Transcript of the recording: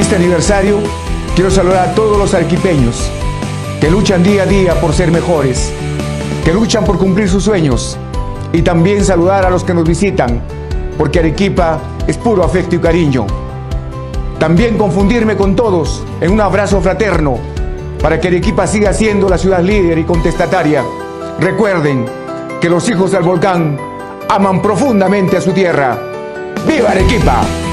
este aniversario quiero saludar a todos los arequipeños que luchan día a día por ser mejores, que luchan por cumplir sus sueños, y también saludar a los que nos visitan, porque Arequipa es puro afecto y cariño. También confundirme con todos en un abrazo fraterno para que Arequipa siga siendo la ciudad líder y contestataria. Recuerden que los hijos del volcán aman profundamente a su tierra. ¡Viva Arequipa!